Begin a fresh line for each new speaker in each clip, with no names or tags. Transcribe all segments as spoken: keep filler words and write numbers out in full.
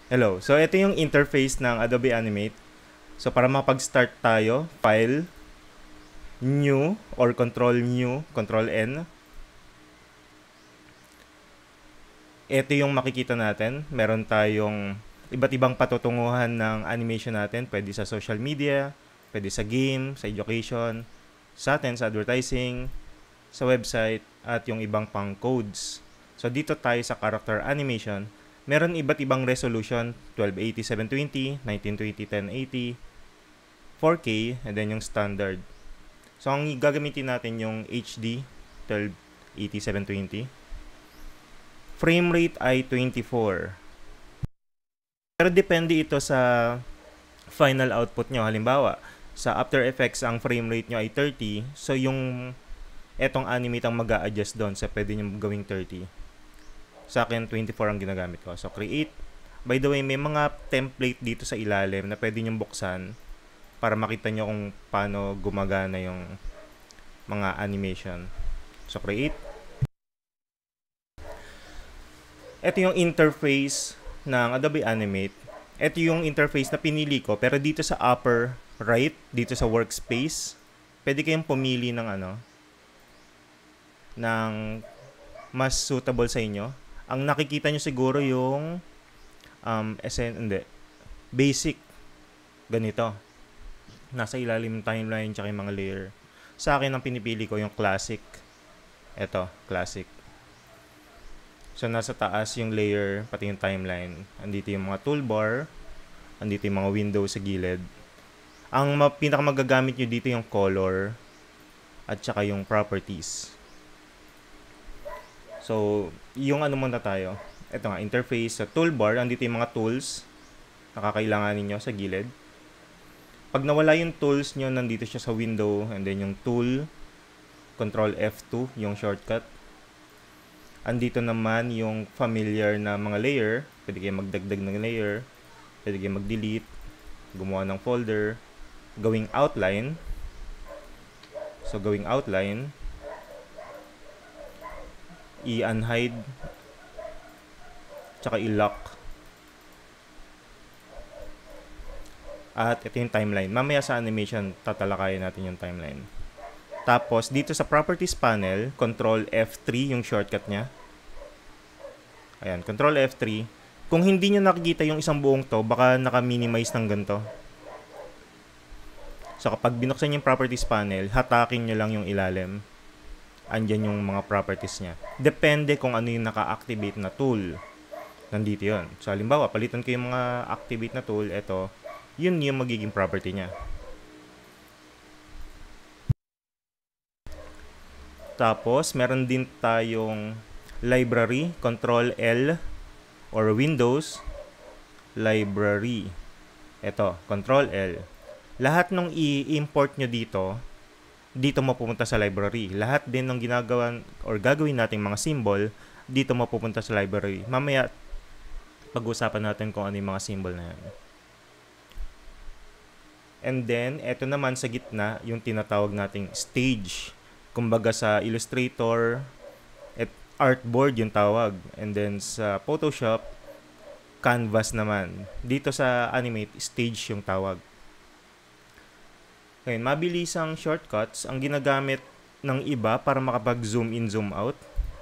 Hello. So, ito yung interface ng Adobe Animate. So, para makapag-start tayo, File, New, or Control New, Control N. Ito yung makikita natin. Meron tayong iba't ibang patutunguhan ng animation natin. Pwede sa social media, pwede sa game, sa education, sa atin, sa advertising, sa website, at yung ibang pang codes. So, dito tayo sa character animation. Meron iba't ibang resolution, twelve eighty seven twenty, nineteen twenty ten eighty, four K, and then yung standard. So, ang gagamitin natin yung H D, twelve eighty seven twenty. Frame rate ay twenty-four. Pero depende ito sa final output nyo. Halimbawa, sa After Effects, ang frame rate nyo ay thirty. So, yung etong animate ang mag-a-adjust doon. So, pwede nyo gawing thirty. Sa akin, twenty-four ang ginagamit ko. So, create. By the way, may mga template dito sa ilalim na pwede nyo buksan para makita nyo kung paano gumagana yung mga animation. So, create. Ito yung interface ng Adobe Animate. Ito yung interface na pinili ko, pero dito sa upper right, dito sa workspace, pwede kayong pumili ng ano, ng mas suitable sa inyo. Ang nakikita nyo siguro yung um, esen, hindi, basic. Ganito. Nasa ilalim ng timeline tsaka yung mga layer. Sa akin, ang pinipili ko yung classic. Ito, classic. So, nasa taas yung layer, pati yung timeline. Andito yung mga toolbar. Andito yung mga window sa gilid. Ang ma- pinakamagagamit nyo dito yung color at saka yung properties. So, yung ano muna tayo. Ito nga, interface sa toolbar. Andito yung mga tools na kakailanganin nyo sa gilid. Pag nawala yung tools nyo, nandito siya sa window. And then yung tool, control F two, yung shortcut. Andito naman yung familiar na mga layer. Pwede kayo magdagdag ng layer. Pwede kayo mag-delete. Gumawa ng folder. Gawing outline. So, gawing outline. I-unhide. Tsaka i-lock. At ito yung timeline. Mamaya sa animation, tatalakayin natin yung timeline. Tapos, dito sa Properties panel, control F three yung shortcut niya. Ayan, control F three. Kung hindi nyo nakikita yung isang buong to, baka naka-minimize ng ganito. So, kapag binuksan yung Properties panel, hatakin nyo lang yung ilalim. Andyan yung mga properties niya. Depende kung ano yung naka-activate na tool. Nandito yun. So, halimbawa, palitan ko yung mga activate na tool. Ito, yun yung magiging property niya. Tapos, meron din tayong library, control L, or Windows, library. Ito, control L. Lahat ng i-import nyo dito, dito mapupunta sa library. Lahat din ng ginagawa or gagawin nating mga symbol, dito mapupunta sa library. Mamaya, pag-usapan natin kung ano yung mga symbol na yan. And then, eto naman sa gitna, yung tinatawag nating stage. Kumbaga sa Illustrator, at artboard yung tawag. And then sa Photoshop, canvas naman. Dito sa Animate, stage yung tawag. Ngayon, mabilisang shortcuts ang ginagamit ng iba para makapag-zoom in, zoom out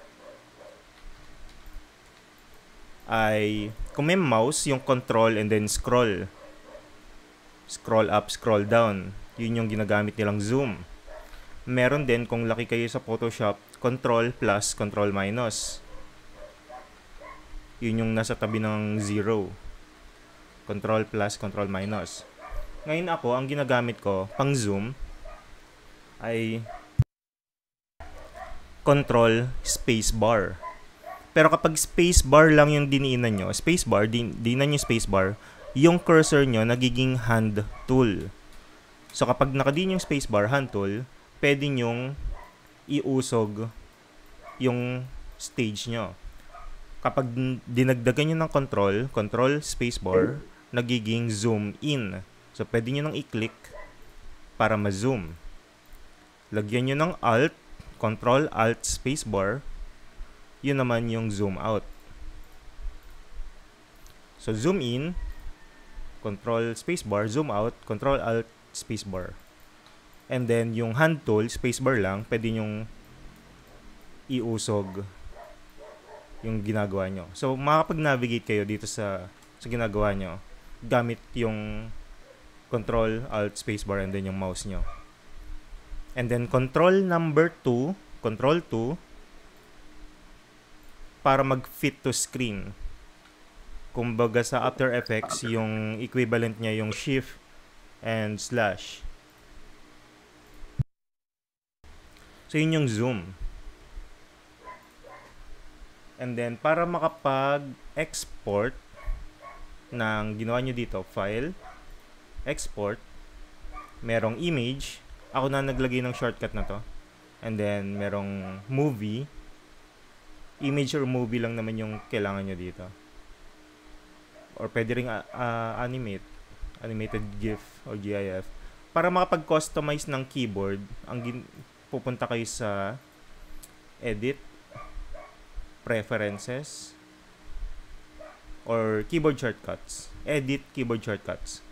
ay kung may mouse, yung control and then scroll. Scroll up, scroll down. Yun yung ginagamit nilang zoom. Meron din kung laki kayo sa Photoshop, control plus, control minus. Yun yung nasa tabi ng zero. Control plus, control minus. Ngayon ako, ang ginagamit ko pang zoom ay control space bar. Pero kapag space bar lang yung diniinan nyo, space bar, din, dinan nyo space bar, yung cursor nyo nagiging hand tool. So kapag nakadin yung space bar, hand tool, pwede nyong iusog yung stage nyo. Kapag dinagdagan nyo ng control, control spacebar, nagiging zoom in. So, pwede nyo nang i-click para ma-zoom. Lagyan nyo ng alt, control alt spacebar, yun naman yung zoom out. So, zoom in, control spacebar, zoom out, control alt spacebar. And then, yung hand tool, spacebar lang, pwede nyong iusog yung ginagawa nyo. So, makapag-navigate kayo dito sa, sa ginagawa nyo gamit yung control alt spacebar and then yung mouse nyo. And then, control number two, control two, para mag-fit to screen. Kumbaga sa After Effects, yung equivalent niya yung shift and slash. So, yun yung zoom. And then, para makapag-export ng ginawa nyo dito, file, export, merong image. Ako na naglagay ng shortcut na to. And then, merong movie. Image or movie lang naman yung kailangan nyo dito. Or pwede rin uh, uh, animate, animated GIF o GIF. Para makapag-customize ng keyboard, ang gin- pupunta kayo sa edit, preferences, or keyboard shortcuts. Edit keyboard shortcuts.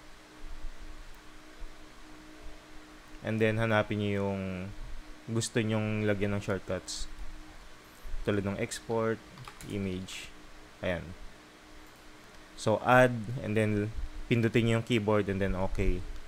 And then hanapin niyo yung gusto nyong lagyan ng shortcuts. Tulad ng export, image. Ayan. So, add, and then pindutin niyo yung keyboard, and then okay.